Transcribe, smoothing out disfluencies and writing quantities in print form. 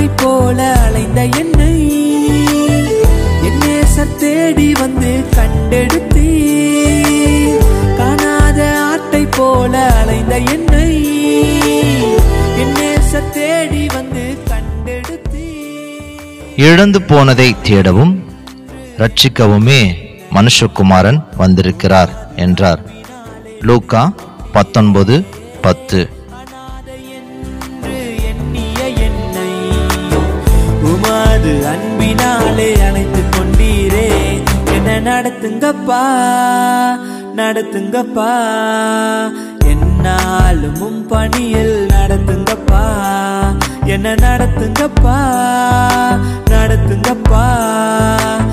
ஆட்டை போல அலைந்த என்னை என் நேசர் தேடி வந்து கண்டெடுத்தீ. காணாத ஆட்டை போல அலைந்த என்னை என் நேசர் தேடி வந்து கண்டெடுத்தீ. இழந்து போனதை தேடவும் ரட்சிக்கவுமே மனுஷகுமாரன் வந்திருக்கிறார் என்றார். லூக்கா 19:10. உமது அன்பினாலே அணைத்துக் கொண்டீரே, என்ன நடத்துங்கப்பா நடத்துங்கப்பா, என்னாலும் பணியில் நடத்துங்கப்பா, என்ன நடத்துங்கப்பா நடத்துங்கப்பா.